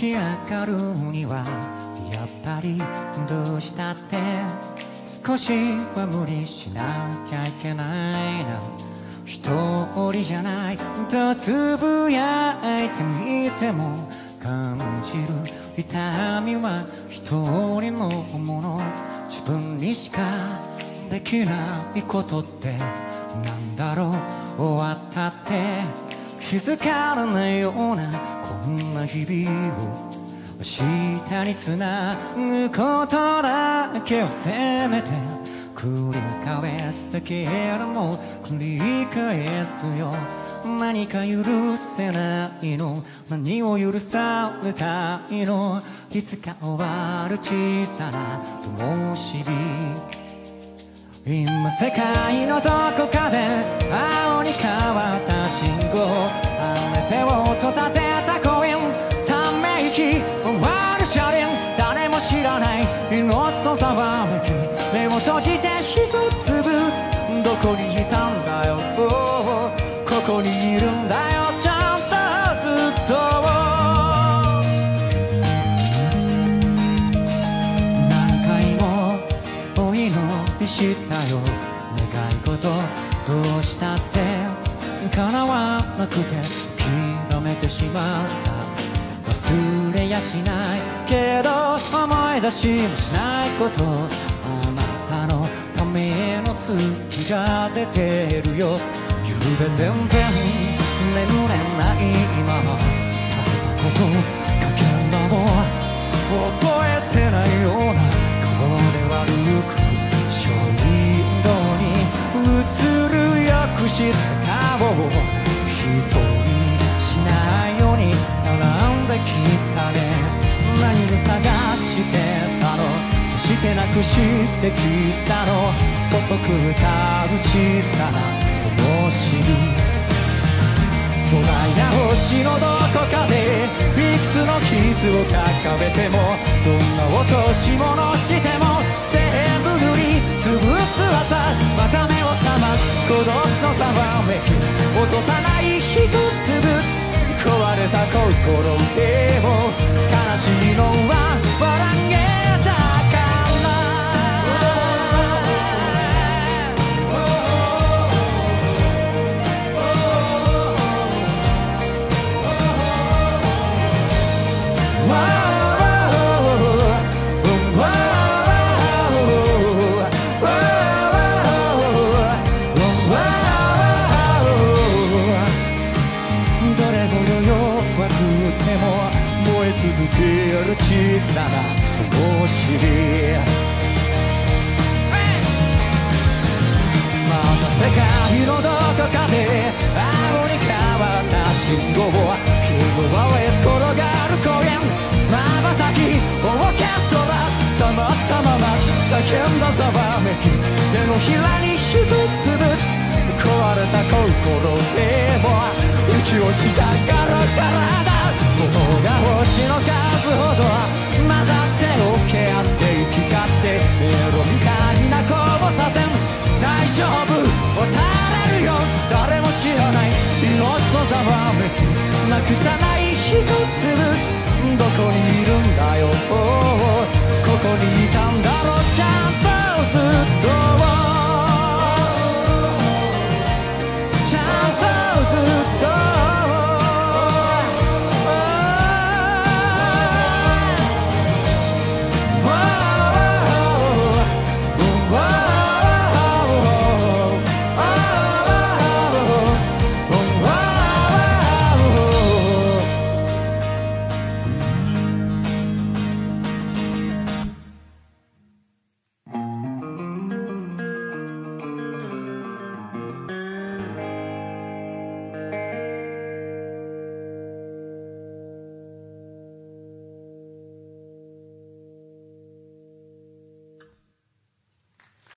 き上がるにはやっぱりどうしたって少しは無理しなきゃいけないな。一人じゃないとつぶやいてみても感じる痛みは一人のもの。自分にしかできないことってなんだろう。終わったって気づかないようなこんな日々を明日につなぐことだけをせめて繰り返すだけでも繰り返すよ。何か許せないの、何を許されたいの。いつか終わる小さな灯火。今世界のどこかで青に変わった信号。雨手をと立てた公園、ため息終わる車輪。誰も知らない命のざわめき。目を閉じて一粒、どこにいたんだよ、ここにいるんだよ、ちゃんとずっと。何回もお祈りしたよ、願い事どうしたって叶わなくて諦めてしまった。忘れやしないけど思い出しもしないこと。あなたのための月が出てるよ。ゆうべ全然眠れないままただことかけらも覚えてないような顔で悪くショウィンドウに映るよく知った顔を一人にしないように並んできたね。何を探してたの、そしてなくしてきたの。細く歌う小さな灯火。巨大な星のどこかでいくつの傷を抱えても、どんな落とし物しても全部塗りつぶす朝。また目を覚ます孤独のざわめき。落とさない一粒壊れた心でも悲しいのは笑げだから。続ける小さな灯火。また世界のどこかで青に変わった信号。昼はウエス転がる公園、瞬きオーケストラ。たまったまま叫んだざわめき。手のひらに一粒壊れた心でも息をしたがるからだ。このが星の数ほど混ざって溶け合って行き交って迷路みたいな交差点。大丈夫渡れるよ、誰も知らない命のざわめき。なくさない一粒、どこにいるん